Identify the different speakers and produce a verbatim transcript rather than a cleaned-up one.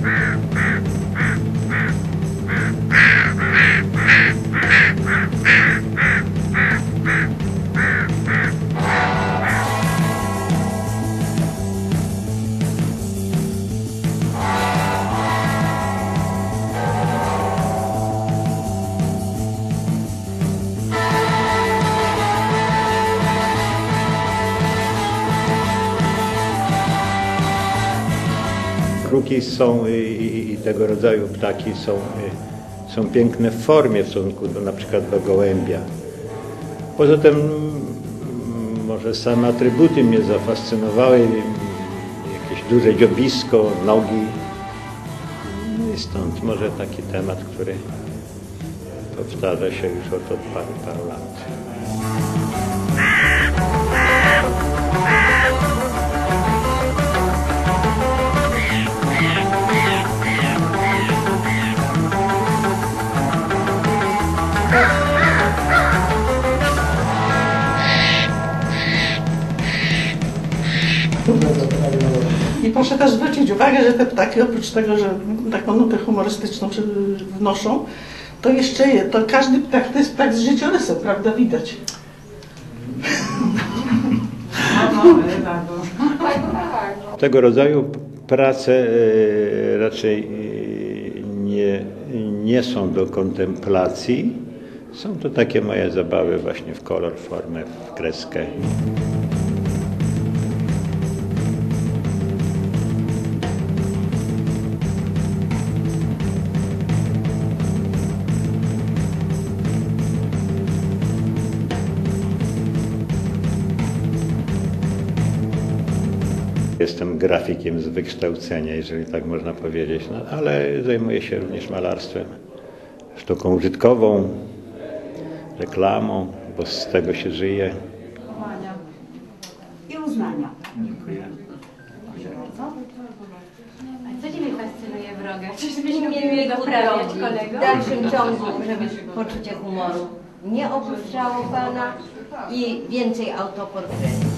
Speaker 1: Kruki są i, i tego rodzaju ptaki są, są piękne w formie w stosunku do, na przykład do gołębia. Poza tym może same atrybuty mnie zafascynowały, jakieś duże dziobisko, nogi. No i stąd może taki temat, który powtarza się już od, od paru, paru lat.
Speaker 2: I proszę też zwrócić uwagę, że te ptaki oprócz tego, że taką nutę humorystyczną wnoszą, to jeszcze je, to każdy ptak to jest ptak z życiorysem, prawda, widać.
Speaker 1: Tego rodzaju prace raczej nie, nie są do kontemplacji. Są to takie moje zabawy właśnie w kolor, w formę, w kreskę. Jestem grafikiem z wykształcenia, jeżeli tak można powiedzieć, no, ale zajmuję się również malarstwem, sztuką użytkową, reklamą, bo z tego się żyje.
Speaker 3: I uznania.
Speaker 1: Dziękuję.
Speaker 4: A co Ciebie fascynuje w rogach? Czyżbyśmy mieli doprawiać kolego?
Speaker 3: W dalszym ciągu, żeby poczucie humoru nie opuszczało Pana i więcej autoportretów.